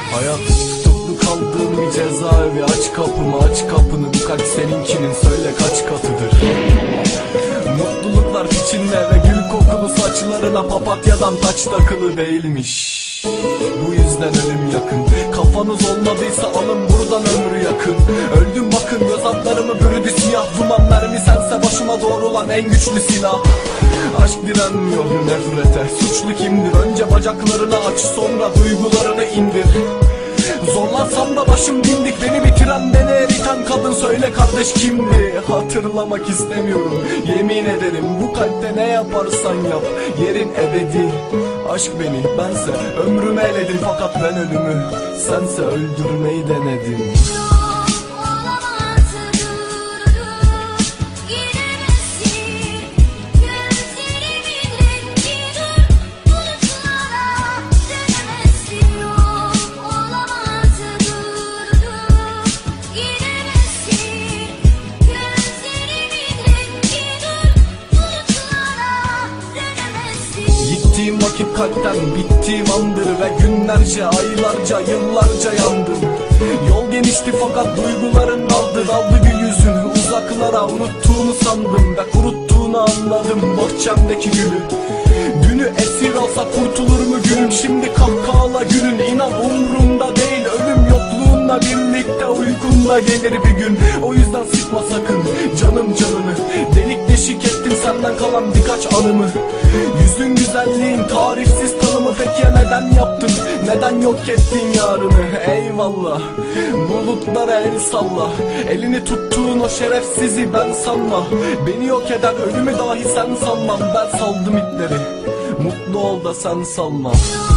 Hayat tutuklu kaldığım bir cezaevi. Aç kapımı, aç kapını, bu kalp seninkinin, söyle kaç katıdır. Mutluluklar içinde ve gül kokulu saçlarına papatyadan taç takılı değilmiş. Bu yüzden ölüm yakın. Kafanız olmadıysa alın buradan, ömrü yakın. Öldüm bakın, göz altlarımı bürüdü siyah duman. Mermi sense başıma doğrulan en güçlü silah. Aşk direnmiyor nefrete. Suçlu kimdir? Önce bacaklarını aç, sonra duygularını indir. Zorlansam da başım dimdik, beni bitiren, beni eriten kadın, söyle kardeş kimdi? Hatırlamak istemiyorum, yemin ederim. Bu kalpte ne yaparsan yap, yerin ebedi. Aşk beni, bense ömrümü eledim, fakat ben ölümü, sense öldürmeyi denedin. Gittiğim vakit kalpten bittiğim andır ve günlerce, aylarca, yıllarca yandım. Yol genişti fakat duyguların daldı bir yüzün uzaklara. Unuttuğunu sandım ve kuruttuğunu anladım bahçemdeki gülü. Dünü esir alsa kurtulur mu günüm? Şimdi kahkahla gülün, inan umrumda değil. Ölüm yokluğunla birlikte uykunda gelir bir gün. O yüzden sıkma sakın canım canını. Delik deşik ettin senden kalan birkaç anımı. Yüzün güzelliğin tarifsiz tanımı. Peki neden yaptın? Neden yok ettin yarını? Eyvallah, bulutlara el salla. Elini tuttuğun o şerefsizi ben sanma. Beni yok eden ölümü dahi sen sanmam. Ben saldım ipleri, mutlu ol da sen salma.